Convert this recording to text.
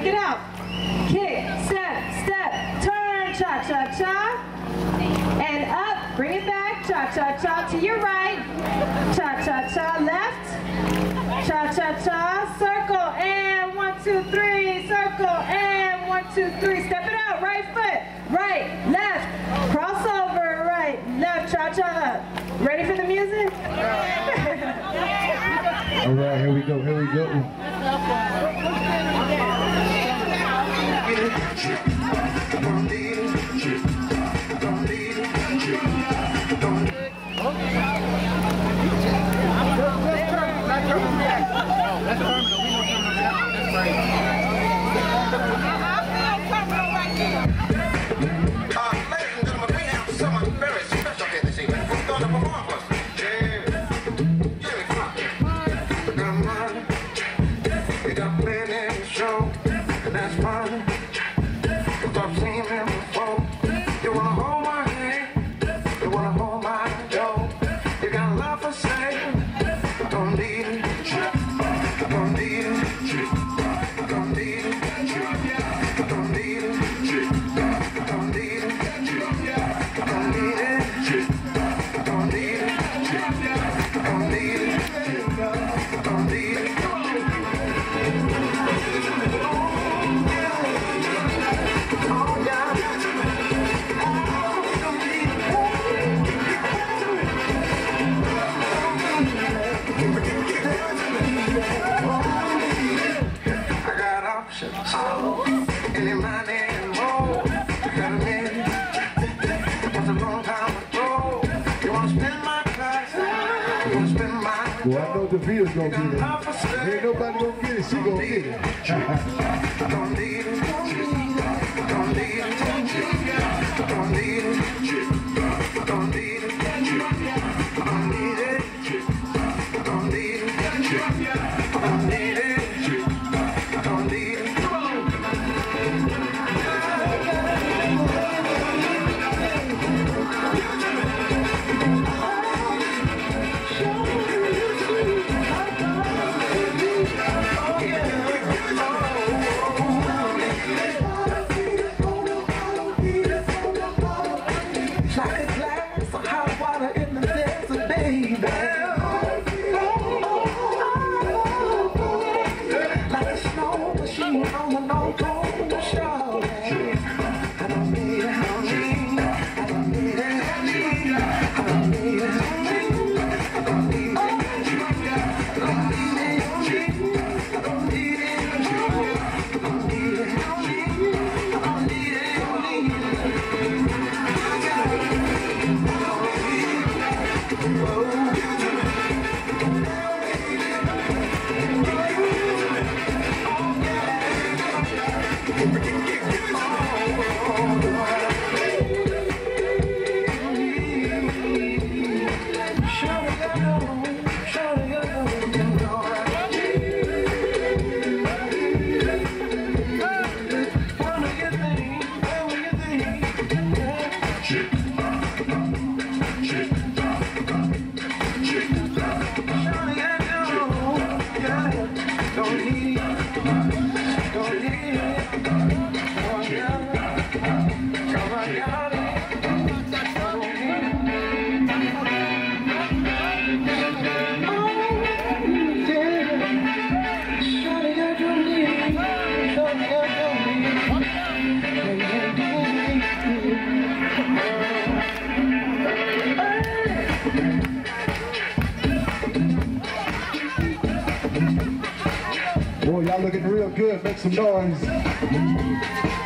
it out. Kick, step, turn, cha-cha-cha. And up, bring it back, cha-cha-cha to your right. Cha-cha-cha left. Cha-cha-cha, circle, and 1, 2, 3. Circle, and 1, 2, 3. Step it out, right foot, right, left. Crossover, right, left, cha-cha up. Ready for the music? All right, here we go, here we go. Well, I know Davia's gonna get it. Ain't nobody gonna get it, she gonna get it. Don't need it, don't need it, don't need it, don't need it, don't need it, don't need it, don't need it, don't need it. Boy, y'all looking real good. Make some noise.